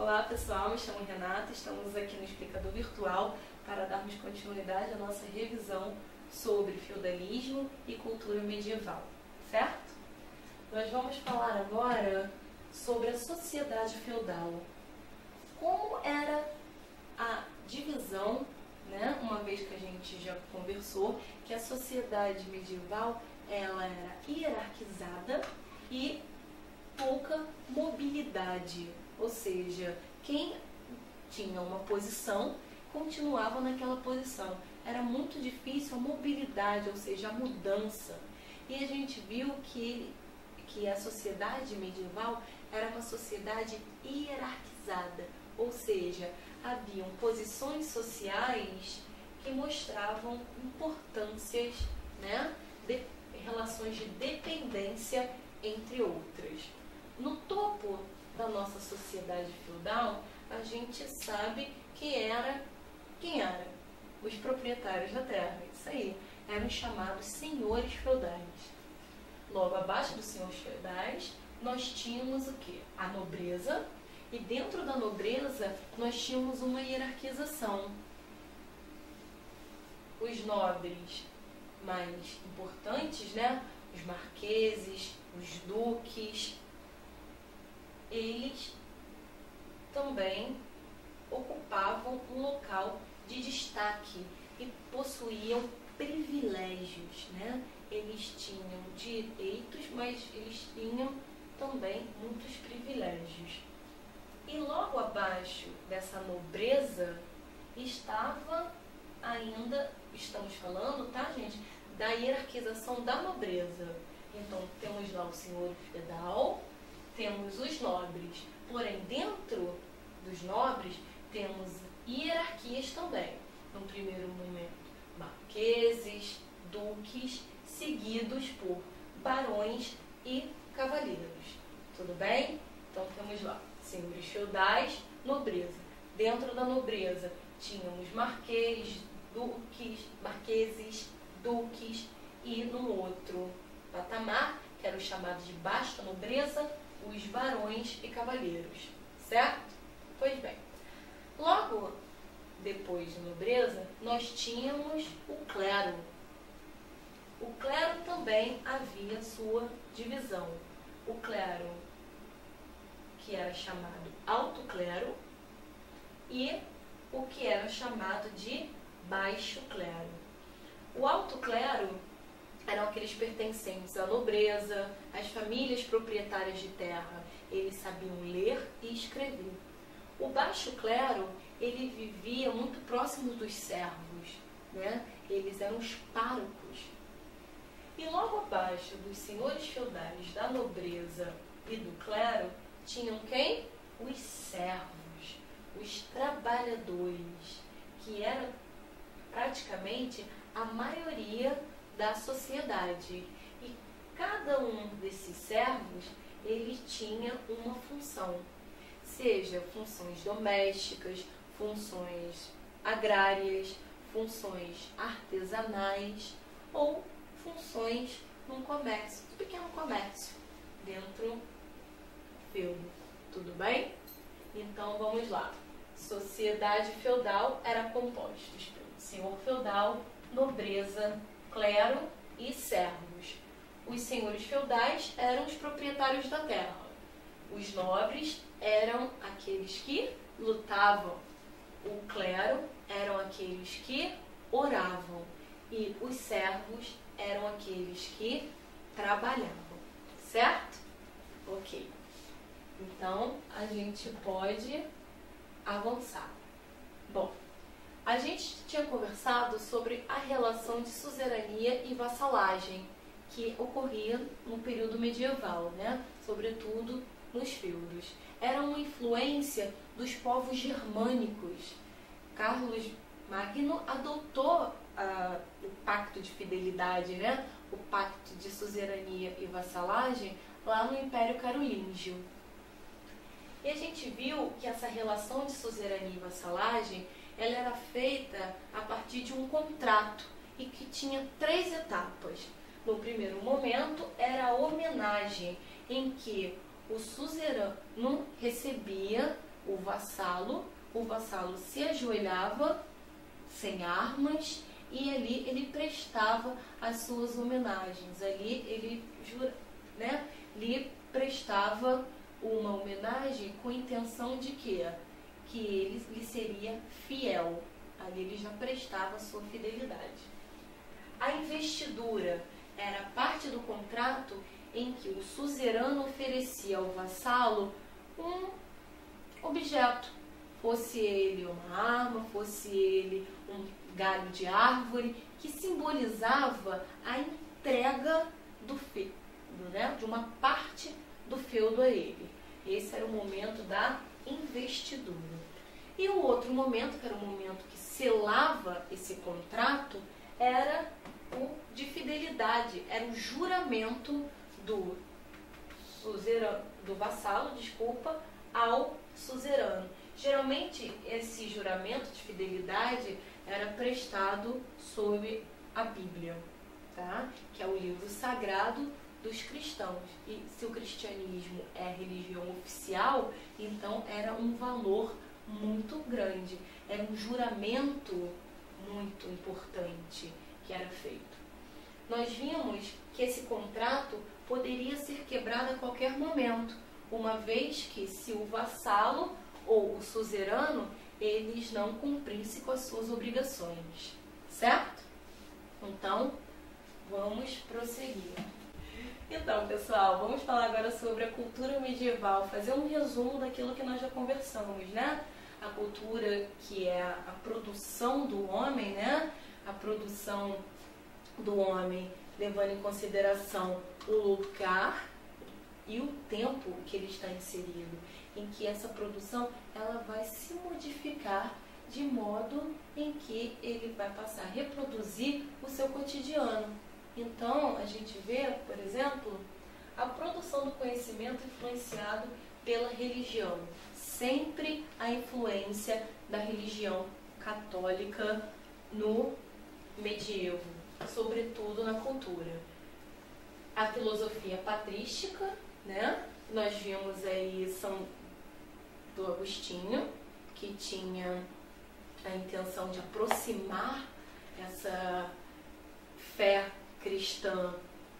Olá pessoal, me chamo Renata, estamos aqui no Explicador Virtual para darmos continuidade à nossa revisão sobre feudalismo e cultura medieval, certo? Nós vamos falar agora sobre a sociedade feudal. Como era a divisão, né? Uma vez que a gente já conversou que a sociedade medieval ela era hierarquizada e pouca mobilidade, ou seja, quem tinha uma posição continuava naquela posição. Era muito difícil a mobilidade, ou seja, a mudança. E a gente viu que a sociedade medieval era uma sociedade hierarquizada, ou seja, haviam posições sociais que mostravam importâncias, né, de relações de dependência, entre outras. No topo da nossa sociedade feudal, a gente sabe quem era? Os proprietários da terra. Isso aí. Eram chamados senhores feudais. Logo abaixo dos senhores feudais, nós tínhamos o quê? A nobreza. E dentro da nobreza, nós tínhamos uma hierarquização. Os nobres mais importantes, né? Os marqueses, os duques, eles também ocupavam um local de destaque e possuíam privilégios, né? Eles tinham direitos, mas eles tinham também muitos privilégios. E logo abaixo dessa nobreza estava ainda, estamos falando, tá, gente, da hierarquização da nobreza. Então, temos lá o senhor feudal, temos os nobres. Porém, dentro dos nobres, temos hierarquias também. No primeiro momento, marqueses, duques, seguidos por barões e cavaleiros. Tudo bem? Então, temos lá senhores feudais, nobreza. Dentro da nobreza, tínhamos marqueses, duques e no outro patamar, que era o chamado de baixa nobreza, os barões e cavaleiros, certo? Pois bem, logo depois da nobreza, nós tínhamos o clero. O clero também havia sua divisão. O clero, que era chamado alto clero, e o que era chamado de baixo clero. O alto clero eram aqueles pertencentes à nobreza, às famílias proprietárias de terra. Eles sabiam ler e escrever. O baixo clero, ele vivia muito próximo dos servos, né? Eles eram os párocos. E logo abaixo dos senhores feudais, da nobreza e do clero, tinham quem? Os servos, os trabalhadores, que eram praticamente a maioria da sociedade. E cada um desses servos, ele tinha uma função, seja funções domésticas, funções agrárias, funções artesanais ou funções num comércio, um pequeno comércio dentro do feudo. Tudo bem? Então vamos lá. Sociedade feudal era composta pelo senhor feudal, nobreza, clero e servos. Os senhores feudais eram os proprietários da terra. Os nobres eram aqueles que lutavam. O clero eram aqueles que oravam. E os servos eram aqueles que trabalhavam. Certo? Ok. Então, a gente pode avançar. Bom, a gente tinha conversado sobre a relação de suzerania e vassalagem que ocorria no período medieval, né? Sobretudo nos feudos. Era uma influência dos povos germânicos. Carlos Magno adotou o pacto de fidelidade, né? O pacto de suzerania e vassalagem lá no Império Carolíngio. E a gente viu que essa relação de suzerania e vassalagem ela era feita a partir de um contrato e que tinha 3 etapas. No primeiro momento era a homenagem, em que o suzerano recebia o vassalo se ajoelhava sem armas e ali ele prestava as suas homenagens. Ali ele lhe prestava uma homenagem com a intenção de quê? Que ele lhe seria fiel. Ali ele já prestava a sua fidelidade. A investidura era parte do contrato em que o suzerano oferecia ao vassalo um objeto, fosse ele uma arma, fosse ele um galho de árvore, que simbolizava a entrega do feudo, de uma parte do feudo a ele. Esse era o momento da investidura. E o outro momento, que era o momento que selava esse contrato, era o de fidelidade, era o juramento do vassalo, ao suzerano. Geralmente esse juramento de fidelidade era prestado sob a Bíblia, tá? Que é o livro sagrado dos cristãos. E se o cristianismo é a religião oficial, então era um valor muito grande, era um juramento muito importante que era feito. Nós vimos que esse contrato poderia ser quebrado a qualquer momento, uma vez que se o vassalo ou o suzerano, eles não cumprissem com as suas obrigações, certo? Então, vamos prosseguir. Então, pessoal, vamos falar agora sobre a cultura medieval, fazer um resumo daquilo que nós já conversamos, né? A cultura que é a produção do homem, né? A produção do homem levando em consideração o lugar e o tempo que ele está inserido, em que essa produção ela vai se modificar de modo em que ele vai passar a reproduzir o seu cotidiano. Então, a gente vê, por exemplo, a produção do conhecimento influenciado pela religião. Sempre a influência da religião católica no medievo, sobretudo na cultura. A filosofia patrística, né? Nós vimos aí São do Agostinho, que tinha a intenção de aproximar essa fé cristã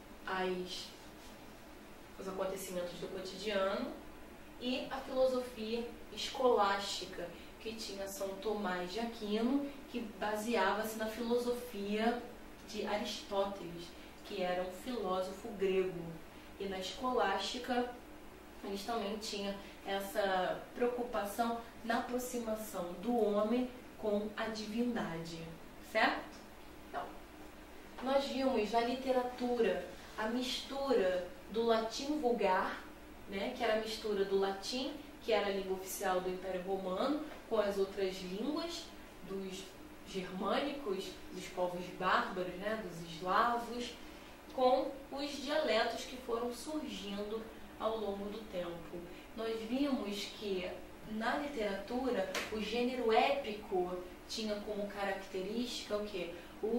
aos acontecimentos do cotidiano, e a filosofia escolástica, que tinha São Tomás de Aquino, que baseava-se na filosofia de Aristóteles, que era um filósofo grego. E na escolástica, eles também tinham essa preocupação na aproximação do homem com a divindade, certo? Então, nós vimos na literatura a mistura do latim vulgar, né, que era a mistura do latim, que era a língua oficial do Império Romano, com as outras línguas dos germânicos, dos povos bárbaros, né, dos eslavos, com os dialetos que foram surgindo ao longo do tempo. Nós vimos que na literatura o gênero épico tinha como característica o quê?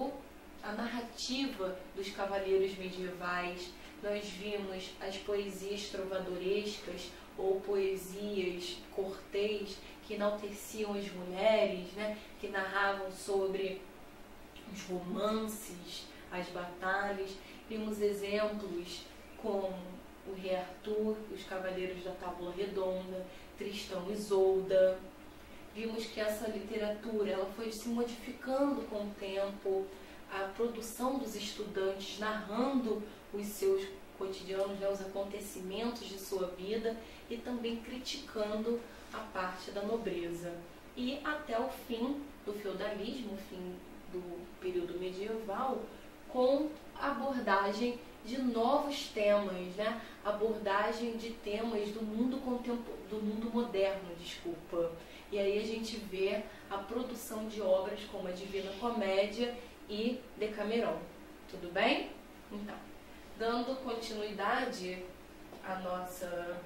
A narrativa dos cavaleiros medievais. Nós vimos as poesias trovadorescas ou poesias cortês que enalteciam as mulheres, né? Que narravam sobre os romances, as batalhas. Vimos exemplos como o Rei Arthur, os Cavaleiros da Tábua Redonda, Tristão e Isolda. Vimos que essa literatura ela foi se modificando com o tempo, a produção dos estudantes narrando os seus cotidianos, né, os acontecimentos de sua vida, e também criticando a parte da nobreza. E até o fim do feudalismo, o fim do período medieval, com a abordagem de novos temas, né? Abordagem de temas do mundo moderno, E aí a gente vê a produção de obras como a Divina Comédia e Decameron. Tudo bem? Então, dando continuidade à nossa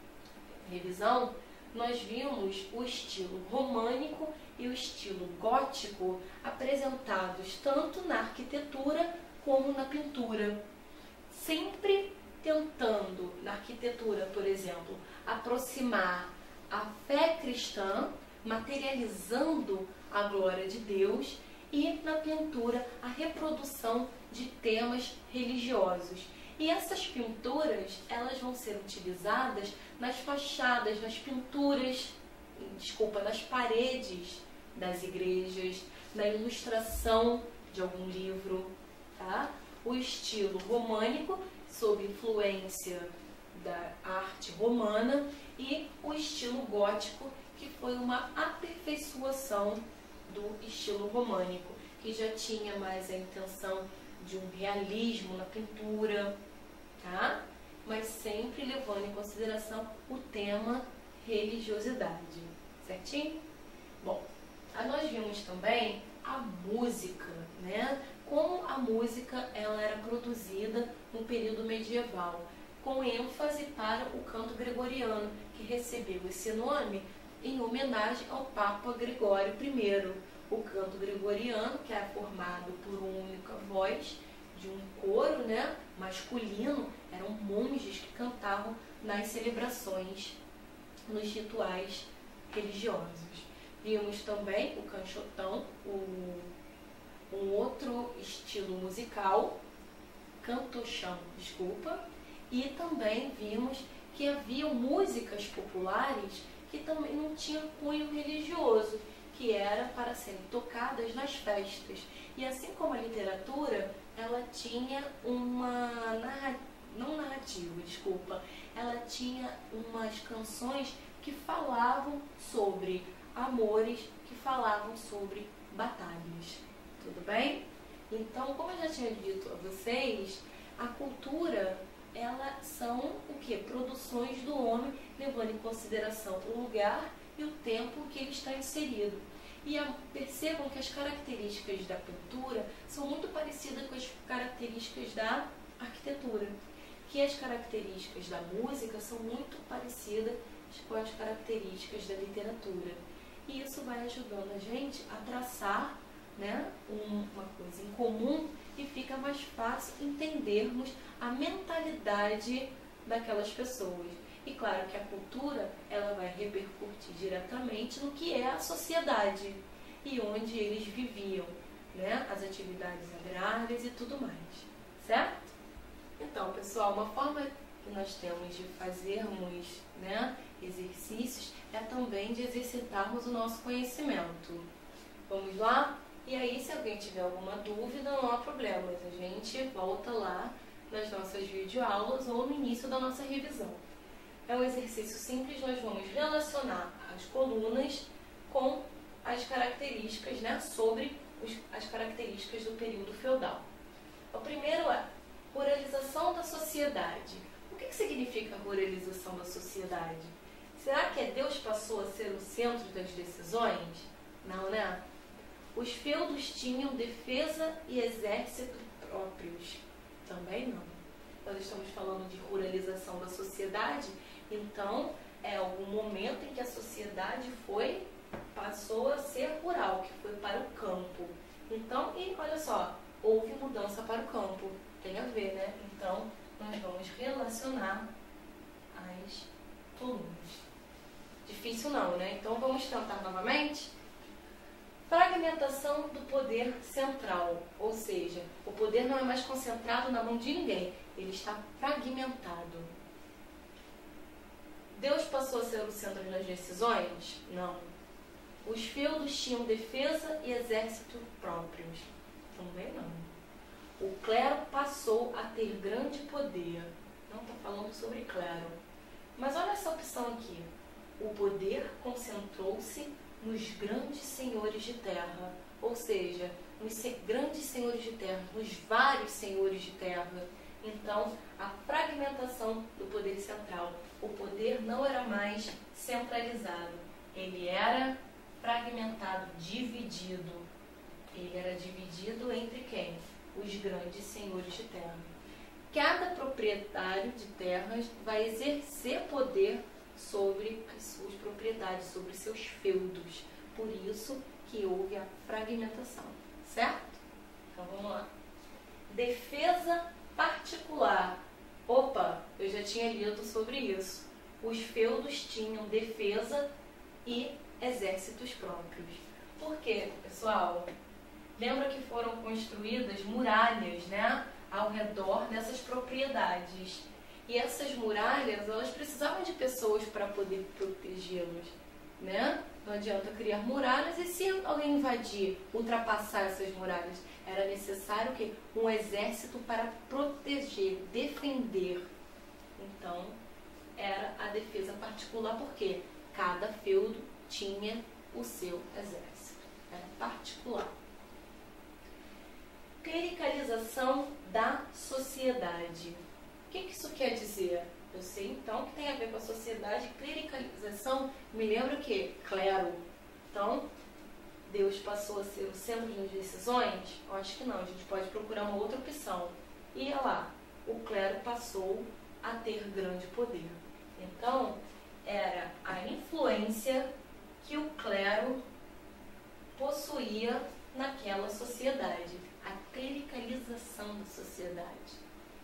revisão, nós vimos o estilo românico e o estilo gótico apresentados tanto na arquitetura como na pintura, sempre tentando, na arquitetura, por exemplo, aproximar a fé cristã, materializando a glória de Deus, e na pintura a reprodução de temas religiosos. E essas pinturas, elas vão ser utilizadas nas fachadas, nas pinturas, nas paredes das igrejas, na ilustração de algum livro, tá? O estilo românico, sob influência da arte romana, e o estilo gótico, que foi uma aperfeiçoação do estilo românico, que já tinha mais a intenção de um realismo na pintura, tá? Mas sempre levando em consideração o tema religiosidade, certinho? Bom, nós vimos também a música, né? Como a música ela era produzida no período medieval, com ênfase para o canto gregoriano, que recebeu esse nome em homenagem ao Papa Gregório I. O canto gregoriano, que era formado por uma única voz, de um coro, né, masculino, eram monges que cantavam nas celebrações, nos rituais religiosos. Vimos também o canchotão, um outro estilo musical, cantochão, desculpa, e também vimos que haviam músicas populares que também não tinham cunho religioso, que era para serem tocadas nas festas. E assim como a literatura, ela tinha ela tinha umas canções que falavam sobre amores, que falavam sobre batalhas. Tudo bem? Então, como eu já tinha dito a vocês, a cultura, elas são o quê? Produções do homem, levando em consideração o lugar e o tempo que ele está inserido. E percebam que as características da pintura são muito parecidas com as características da arquitetura, que as características da música são muito parecidas com as características da literatura. E isso vai ajudando a gente a traçar, né, uma coisa em comum, e fica mais fácil entendermos a mentalidade daquelas pessoas. E claro que a cultura, ela vai repercutir diretamente no que é a sociedade e onde eles viviam, né, as atividades agrárias e tudo mais, certo? Então, pessoal, uma forma que nós temos de fazermos, né, exercícios é também de exercitarmos o nosso conhecimento. Vamos lá? E aí, se alguém tiver alguma dúvida, não há problema, a gente volta lá nas nossas videoaulas ou no início da nossa revisão. É um exercício simples, nós vamos relacionar as colunas com as características, né, sobre as características do período feudal. O primeiro é ruralização da sociedade. O que significa ruralização da sociedade? Será que Deus passou a ser o centro das decisões? Não, né? Os feudos tinham defesa e exército próprios? Também não. Nós estamos falando de ruralização da sociedade, então é algum momento em que a sociedade passou a ser rural, que foi para o campo. Então, e olha só, houve mudança para o campo. Tem a ver, né? Então, nós vamos relacionar as colunas. Difícil não, né? Então, vamos tentar novamente. Fragmentação do poder central, ou seja, o poder não é mais concentrado na mão de ninguém, ele está fragmentado. Deus passou a ser o centro das decisões? Não. Os feudos tinham defesa e exército próprios? Também não. O clero passou a ter grande poder. Não está falando sobre clero. Mas olha essa opção aqui. O poder concentrou-se nos grandes senhores de terra. Ou seja, nos grandes senhores de terra, nos vários senhores de terra. Então, a fragmentação do poder central. O poder não era mais centralizado. Ele era fragmentado, dividido. Ele era dividido entre quem? Os grandes senhores de terra. Cada proprietário de terras vai exercer poder sobre as suas propriedades, sobre seus feudos. Por isso que houve a fragmentação, certo? Então vamos lá. Defesa particular. Opa, eu já tinha lido sobre isso. os feudos tinham defesa e exércitos próprios. Por quê, pessoal? Lembra que foram construídas muralhas, né, ao redor dessas propriedades. E essas muralhas, elas precisavam de pessoas para poder protegê-los, né? Não adianta criar muralhas e se alguém invadir, ultrapassar essas muralhas, era necessário que um exército para proteger, defender. Então, era a defesa particular, porque cada feudo tinha o seu exército. Era particular. Clericalização da sociedade. O que isso quer dizer? Eu sei então que tem a ver com a sociedade. Clericalização me lembra o quê? Clero. Então, Deus passou a ser o centro das decisões? Eu acho que não, a gente pode procurar uma outra opção. E olha lá, o clero passou a ter grande poder. Então, era a influência que o clero possuía naquela sociedade. A clericalização da sociedade.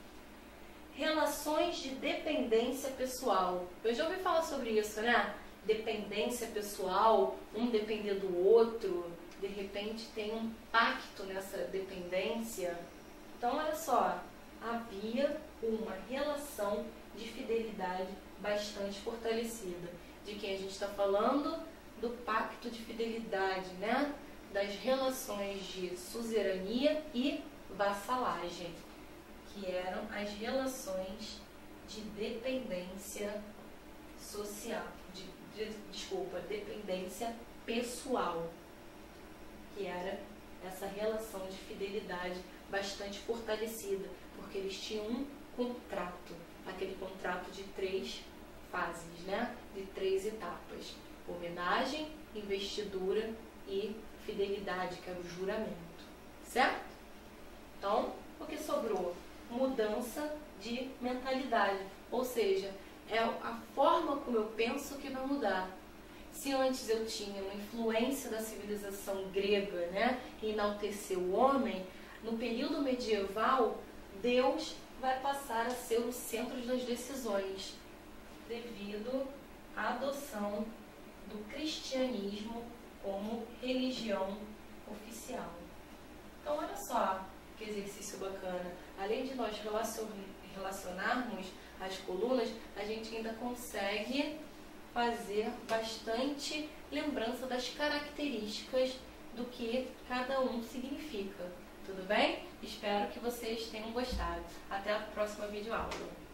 Relações de dependência pessoal. Eu já ouvi falar sobre isso, né? Dependência pessoal, um depender do outro, de repente tem um pacto nessa dependência. Então, olha só, havia uma relação de fidelidade bastante fortalecida. De quem a gente está falando? Do pacto de fidelidade, né? Das relações de suzerania e vassalagem, que eram as relações de dependência social, dependência pessoal, que era essa relação de fidelidade bastante fortalecida, porque eles tinham um contrato, aquele contrato de 3 fases, né? De 3 etapas: homenagem, investidura e fidelidade, que era o juramento, certo? Então, o que sobrou? Mudança de mentalidade, ou seja, é a forma como eu penso que vai mudar. Se antes eu tinha uma influência da civilização grega, né, que enalteceu o homem, no período medieval, Deus vai passar a ser o centro das decisões, devido à adoção do cristianismo como religião oficial. Então, olha só que exercício bacana. Além de nós relacionarmos as colunas, a gente ainda consegue fazer bastante lembrança das características do que cada um significa. Tudo bem? Espero que vocês tenham gostado. Até a próxima videoaula.